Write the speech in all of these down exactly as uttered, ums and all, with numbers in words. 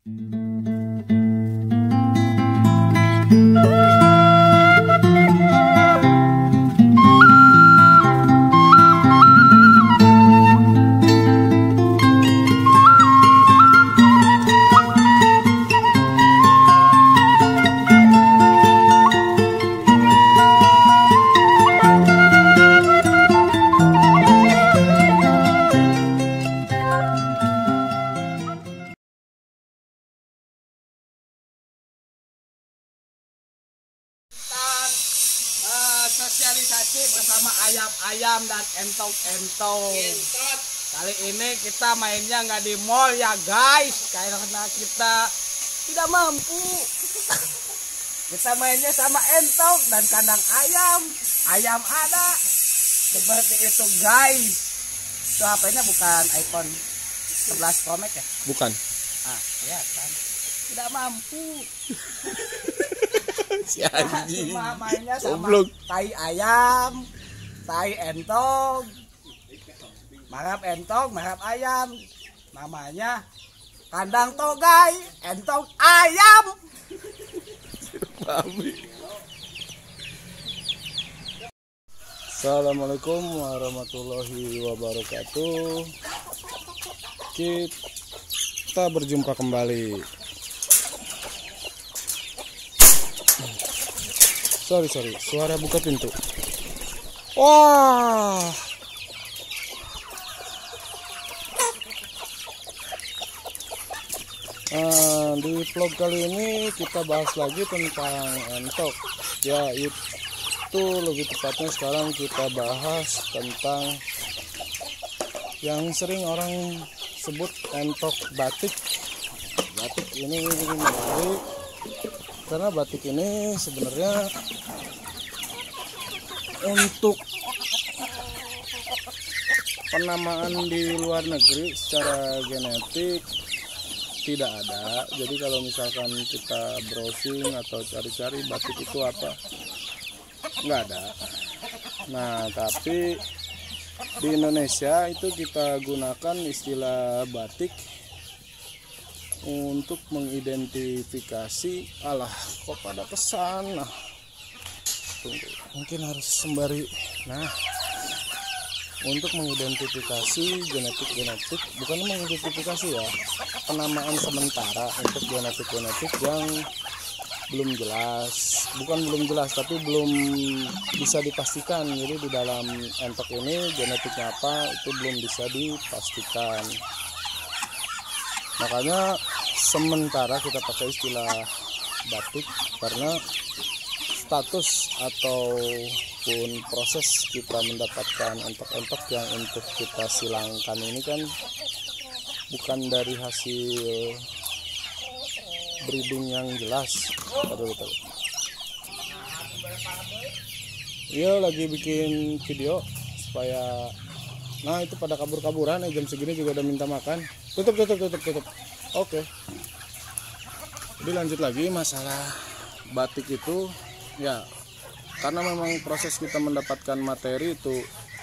Sosialisasi bersama ayam-ayam dan entok-entok. Kali ini kita mainnya nggak di mall ya guys, karena kita tidak mampu. Kita mainnya sama entok dan kandang ayam. Ayam ada. Seperti itu guys. Itu H P-nya bukan iPhone sebelas Pro Max ya? Bukan. Ah, ya kan. Tidak mampu. Si anjing. Cuma mainnya sama Goblok. tai ayam, tai entok, marap entok, marap ayam. Namanya kandang togai, entok ayam. Assalamualaikum warahmatullahi wabarakatuh. Kita berjumpa kembali. Sorry sorry, suara buka pintu. Wah. Nah, di vlog kali ini kita bahas lagi tentang entok. Ya, itu lebih tepatnya sekarang kita bahas tentang yang sering orang sebut entok batik. Batik ini menarik karena batik ini sebenarnya untuk penamaan di luar negeri secara genetik tidak ada. Jadi kalau misalkan kita browsing atau cari-cari batik itu apa, nggak ada. Nah, tapi di Indonesia itu kita gunakan istilah batik untuk mengidentifikasi. Alah, kok pada pesan. Nah, tunggu, mungkin harus sembari. Nah, untuk mengidentifikasi genetik-genetik, bukan mengidentifikasi ya, penamaan sementara untuk genetik-genetik yang belum jelas. Bukan belum jelas, tapi belum bisa dipastikan. Jadi di dalam entok ini genetiknya apa itu belum bisa dipastikan. Makanya sementara kita pakai istilah batik karena status ataupun proses kita mendapatkan entok-entok yang untuk kita silangkan ini kan bukan dari hasil breeding yang jelas. Betul-betul. Iya, lagi bikin video supaya, nah itu pada kabur-kaburan, eh, jam segini juga udah minta makan. Tutup, tutup, tutup, tutup. Oke. Jadi lanjut lagi masalah batik itu, ya karena memang proses kita mendapatkan materi itu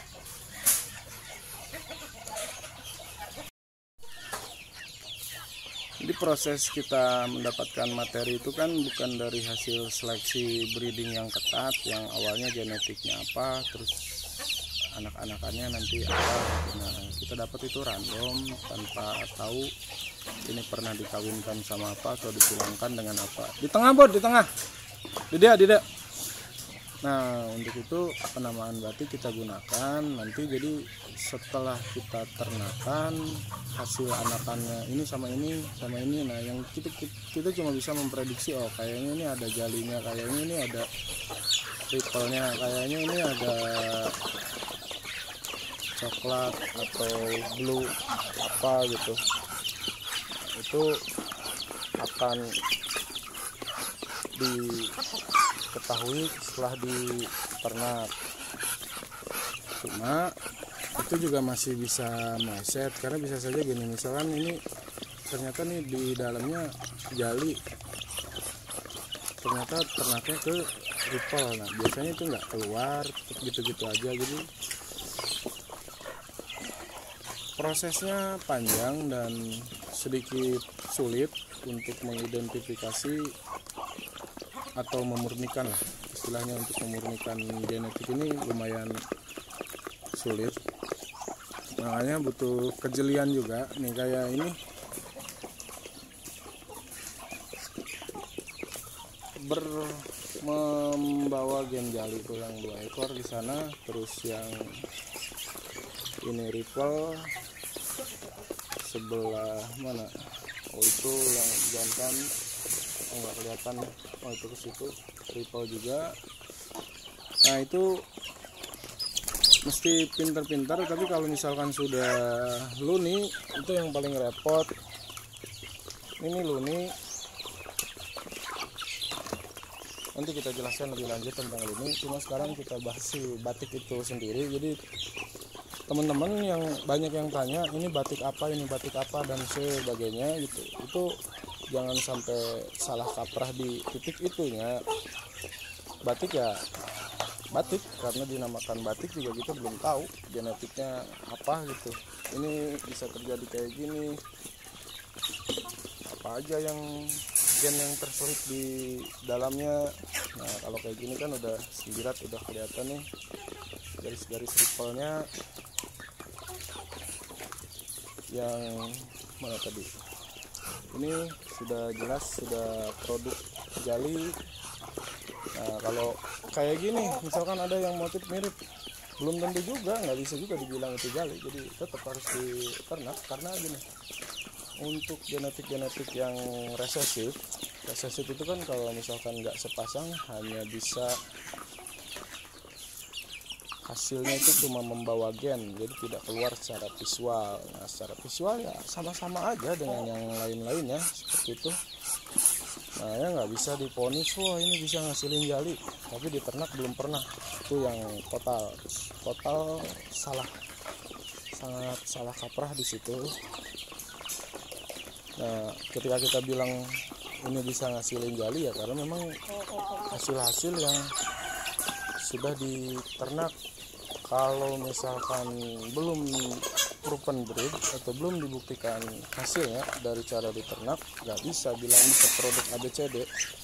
Jadi proses kita mendapatkan materi itu kan bukan dari hasil seleksi breeding yang ketat, yang awalnya genetiknya apa, terus anak-anakannya nanti apa. Nah, kita dapat itu random tanpa tahu ini pernah dikawinkan sama apa atau disilangkan dengan apa. Di tengah, Bod, di tengah. Dida, Dida. Nah, untuk itu penamaan batik kita gunakan nanti. Jadi setelah kita ternakan hasil anakannya ini sama ini sama ini, nah yang kita, kita cuma bisa memprediksi, oh kayaknya ini ada jalinya, kayaknya ini ada ripple-nya, kayaknya ini ada coklat atau blue apa gitu. Itu akan diketahui setelah diternak. Cuma itu juga masih bisa meleset karena bisa saja gini, misalkan ini ternyata nih di dalamnya jali, ternyata ternaknya ke ripple. Nah biasanya itu nggak keluar, gitu-gitu aja. Jadi prosesnya panjang dan sedikit sulit untuk mengidentifikasi atau memurnikan lah istilahnya, untuk memurnikan genetik ini lumayan sulit, makanya butuh kejelian juga nih. Kayak ini ber membawa gen jali itu yang dua ekor di sana, terus yang ini ripple sebelah mana, oh itu yang jantan, oh nggak kelihatan, oh itu ke situ ripple juga. Nah itu mesti pintar-pintar, tapi kalau misalkan sudah luni itu yang paling repot. Ini luni, nanti kita jelaskan lebih lanjut tentang luni, cuma sekarang kita bahas si batik itu sendiri. Jadi teman-teman yang banyak yang tanya ini batik apa, ini batik apa dan sebagainya gitu, itu jangan sampai salah kaprah di titik itunya. Batik ya batik, karena dinamakan batik juga kita belum tahu genetiknya apa gitu. Ini bisa terjadi kayak gini, apa aja yang gen yang terselip di dalamnya. Nah kalau kayak gini kan udah sembirat, udah kelihatan nih garis-garis ripple-nya. Yang mana tadi, ini sudah jelas sudah produk jali. Nah kalau kayak gini misalkan ada yang motif mirip, belum tentu juga, nggak bisa juga dibilang itu jali, jadi tetap harus diternak. Karena gini, untuk genetik-genetik yang resesif, resesif itu kan kalau misalkan nggak sepasang hanya bisa hasilnya itu cuma membawa gen, jadi tidak keluar secara visual. Nah secara visual ya sama-sama aja dengan yang lain-lainnya seperti itu. Nah ya nggak bisa diponis wah ini bisa ngasilin jali, tapi di ternak belum pernah. Itu yang total total salah, sangat salah kaprah di situ. Nah ketika kita bilang ini bisa ngasilin jali ya karena memang hasil-hasil yang sudah diternak. Kalau misalkan belum proven breed atau belum dibuktikan hasilnya dari cara diternak, nggak bisa bilang bisa produk A B C D.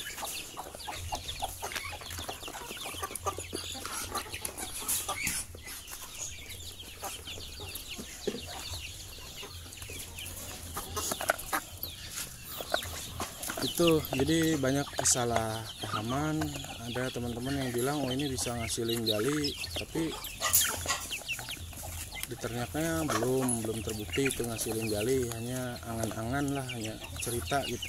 Itu jadi banyak kesalahpahaman. Ada teman-teman yang bilang oh ini bisa ngasilin jali, tapi di ternaknya belum belum terbukti itu ngasilin jali, hanya angan-angan lah, hanya cerita gitu.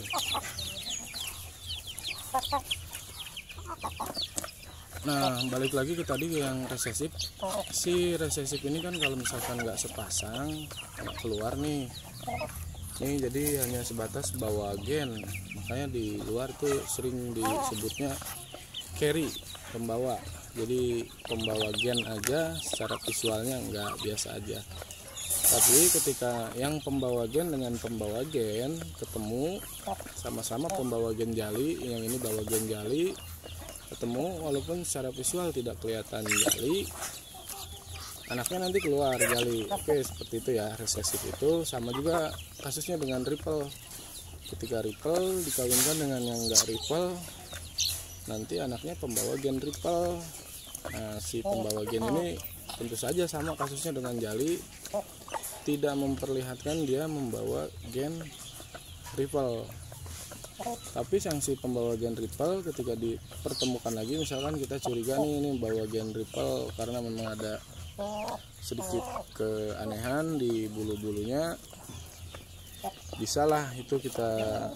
Nah balik lagi ke tadi yang resesif, si resesif ini kan kalau misalkan nggak sepasang nggak keluar nih, nih jadi hanya sebatas bawa gen, makanya di luar tuh sering disebutnya carry, pembawa. Jadi pembawa gen aja secara visualnya nggak biasa aja. Tapi ketika yang pembawa gen dengan pembawa gen ketemu, sama-sama pembawa gen jali, yang ini bawa gen jali, ketemu walaupun secara visual tidak kelihatan jali, anaknya nanti keluar jali. Oke seperti itu ya, resesif itu. Sama juga kasusnya dengan ripple. Ketika ripple dikawinkan dengan yang enggak ripple, nanti anaknya pembawa gen ripple. Nah si pembawa gen ini tentu saja sama kasusnya dengan jali, tidak memperlihatkan dia membawa gen ripple. Tapi yang si pembawa gen ripple ketika dipertemukan lagi, misalkan kita curiga nih ini bawa gen ripple karena memang ada sedikit keanehan di bulu-bulunya, bisalah itu kita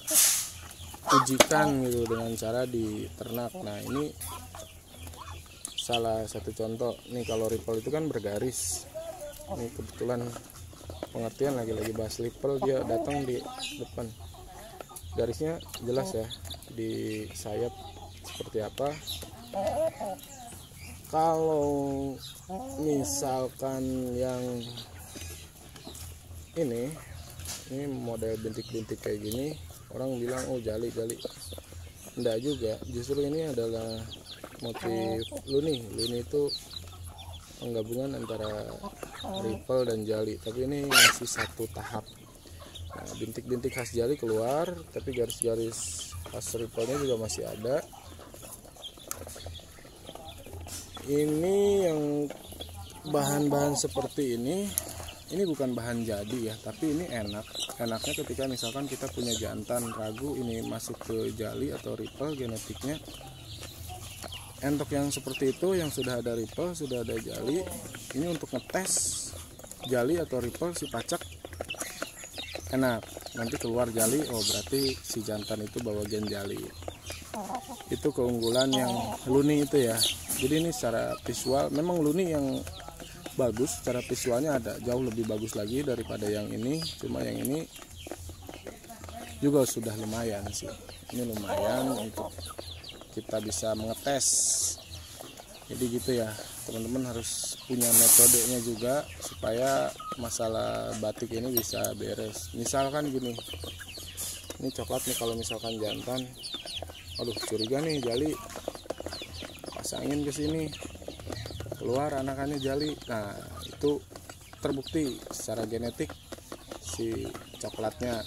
ujikan gitu dengan cara diternak. Nah ini salah satu contoh nih, kalau ripple itu kan bergaris. Ini kebetulan pengertian lagi-lagi bahas ripple, dia datang di depan, garisnya jelas ya di sayap seperti apa. Kalau misalkan yang ini ini model bintik-bintik kayak gini, orang bilang oh jali jali, enggak juga. Justru ini adalah motif luni. Luni itu penggabungan antara ripple dan jali, tapi ini masih satu tahap. Nah, bintik-bintik khas jali keluar, tapi garis-garis khas ripple-nya juga masih ada. Ini yang bahan-bahan seperti ini, ini bukan bahan jadi ya, tapi ini enak. Enaknya ketika misalkan kita punya jantan ragu ini masuk ke jali atau ripple genetiknya. Entok yang seperti itu, yang sudah ada ripple, sudah ada jali, ini untuk ngetes jali atau ripple si pacak enak. Nanti keluar jali, oh berarti si jantan itu bawa gen jali. Itu keunggulan yang luni itu ya. Jadi ini secara visual memang luni yang bagus, secara visualnya ada jauh lebih bagus lagi daripada yang ini. Cuma yang ini juga sudah lumayan sih. Ini lumayan untuk kita bisa mengetes. Jadi gitu ya, teman-teman harus punya metodenya juga supaya masalah batik ini bisa beres. Misalkan gini, ini coklat nih, kalau misalkan jantan, aduh curiga nih jali, pasangin ke sini, keluar anakannya jali. Nah itu terbukti secara genetik si coklatnya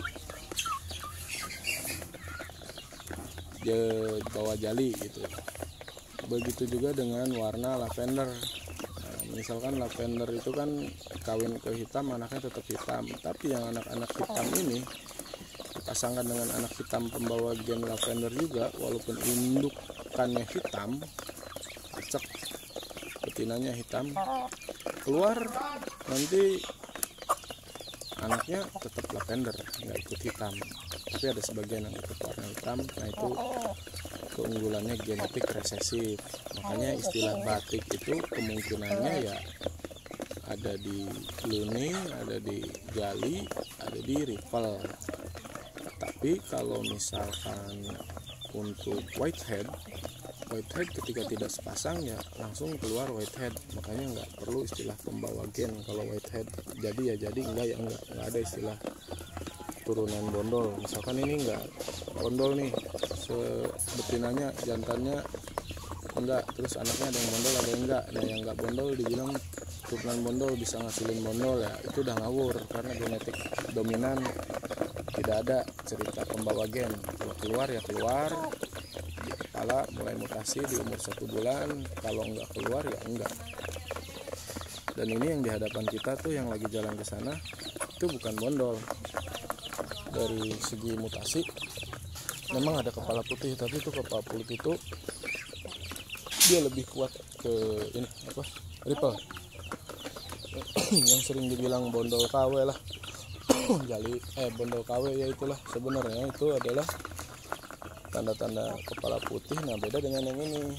dia bawa jali gitu. Begitu juga dengan warna lavender. Nah, misalkan lavender itu kan kawin ke hitam, anaknya tetap hitam. Tapi yang anak-anak hitam ini dipasangkan dengan anak hitam pembawa gen lavender juga, walaupun indukannya hitam, cek betinanya hitam, keluar nanti anaknya tetap lavender, nggak ikut hitam. Tapi ada sebagian yang ikut warna hitam. Nah itu keunggulannya genetik resesif. Makanya istilah batik itu kemungkinannya ya ada di luni, ada di jali, ada di ripple. Tapi kalau misalkan untuk whitehead, whitehead ketika tidak sepasang ya langsung keluar whitehead. Makanya nggak perlu istilah pembawa gen kalau whitehead. Jadi ya jadi, enggak ya enggak, enggak ada istilah turunan bondol. Misalkan ini enggak bondol nih, sebetinanya jantannya enggak, terus anaknya ada yang bondol ada yang enggak. Nah yang enggak bondol dibilang turunan bondol bisa ngasilin bondol, ya itu udah ngawur karena genetik dominan tidak ada cerita pembawa gen. Kalau keluar ya keluar di kepala, mulai mutasi di umur satu bulan. Kalau enggak keluar ya enggak. Dan ini yang di hadapan kita tuh yang lagi jalan ke sana itu bukan bondol. Dari segi mutasi memang ada kepala putih, tapi itu kepala putih itu dia lebih kuat ke ini apa ripple yang sering dibilang bondol K W lah. Jali eh bondol K W ya itulah sebenarnya itu adalah tanda-tanda kepala putih. Nah beda dengan yang ini.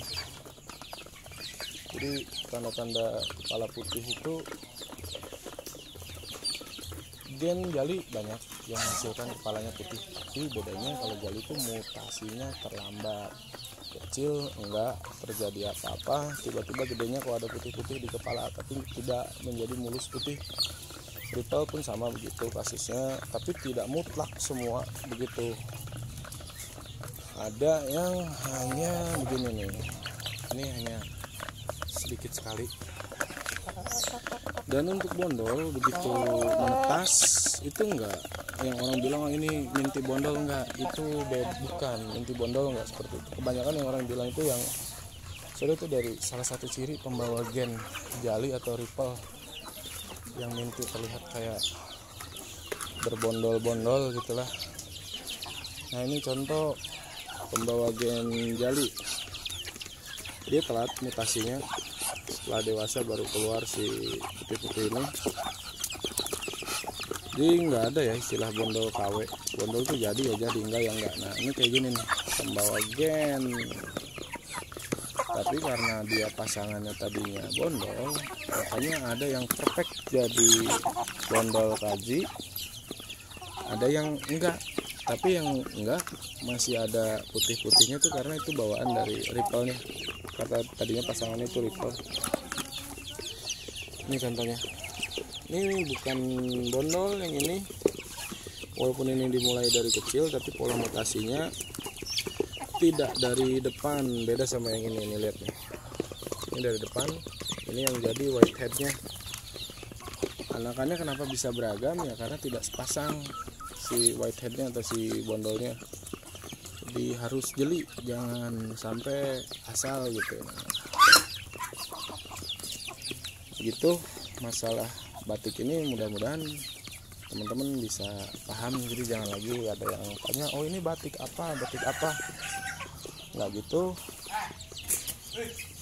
Jadi tanda-tanda kepala putih itu gen jali banyak yang menghasilkan kepalanya putih, tapi bedanya kalau jali itu mutasinya terlambat, kecil enggak terjadi apa-apa, tiba-tiba gedenya kalau ada putih-putih di kepala, tapi tidak menjadi mulus putih. Ripple pun sama begitu kasusnya, tapi tidak mutlak semua begitu. Ada yang hanya begini nih, ini hanya sedikit sekali. Dan untuk bondol begitu menetas itu enggak, yang orang bilang ini minti bondol enggak, itu bed, bukan minti bondol enggak seperti itu. Kebanyakan yang orang bilang itu yang sudah itu dari salah satu ciri pembawa gen jali atau ripple, yang minti terlihat kayak berbondol-bondol gitulah. Nah ini contoh pembawa gen jali, dia telat mutasinya, setelah dewasa baru keluar si putih-putih ini. Jadi nggak ada ya istilah bondol K W. Bondol tuh jadi ya jadi, enggak ya enggak. Nah ini kayak gini nih, pembawa gen, tapi karena dia pasangannya tadinya bondol, makanya ada yang perfect jadi bondol kaji, ada yang enggak. Tapi yang enggak masih ada putih-putihnya tuh karena itu bawaan dari ripple-nya, karena tadinya pasangannya itu ripple. Ini contohnya, ini bukan bondol yang ini, walaupun ini dimulai dari kecil, tapi pola mutasinya tidak dari depan, beda sama yang ini. Ini lihat nih, ini dari depan, ini yang jadi whiteheadnya. Anakannya kenapa bisa beragam ya, karena tidak sepasang. si whiteheadnya atau si bondolnya. Jadi harus jeli, jangan sampai asal gitu. Nah, gitu masalah batik ini, mudah-mudahan teman-teman bisa paham. Jadi jangan lagi ada yang tanya, oh ini batik apa, batik apa, nggak gitu.